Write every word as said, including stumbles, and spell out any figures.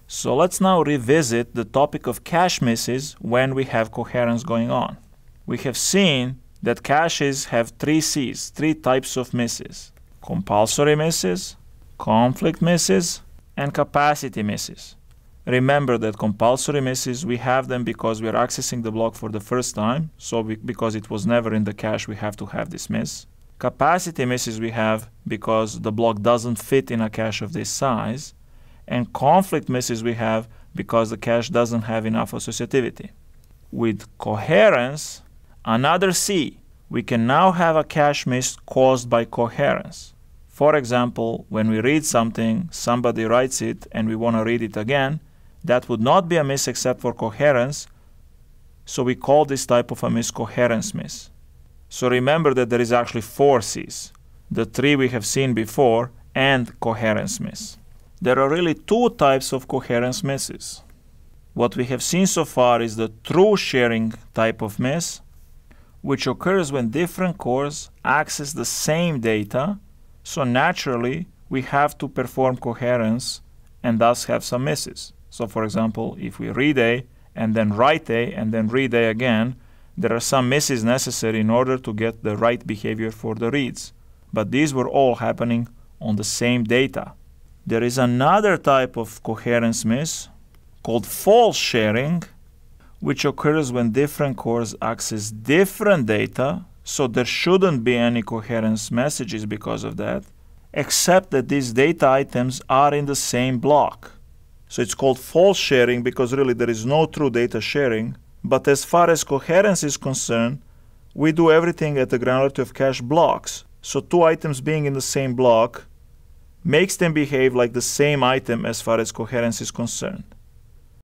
So let's now revisit the topic of cache misses when we have coherence going on. We have seen that caches have three C's, three types of misses: compulsory misses, conflict misses, and capacity misses. Remember that compulsory misses, we have them because we are accessing the block for the first time, so we, because it was never in the cache, we have to have this miss. Capacity misses we have because the block doesn't fit in a cache of this size. And conflict misses we have because the cache doesn't have enough associativity. With coherence, another C, we can now have a cache miss caused by coherence. For example, when we read something, somebody writes it, and we want to read it again, that would not be a miss except for coherence, so we call this type of a miss coherence miss. So remember that there is actually four C's, the three we have seen before, and coherence miss. There are really two types of coherence misses. What we have seen so far is the true sharing type of miss, which occurs when different cores access the same data, so naturally we have to perform coherence and thus have some misses. So for example, if we read A and then write A and then read A again, there are some misses necessary in order to get the right behavior for the reads. But these were all happening on the same data. There is another type of coherence miss called false sharing, which occurs when different cores access different data, so there shouldn't be any coherence messages because of that, except that these data items are in the same block. So it's called false sharing because really there is no true data sharing, but as far as coherence is concerned, we do everything at the granularity of cache blocks. So two items being in the same block makes them behave like the same item as far as coherence is concerned.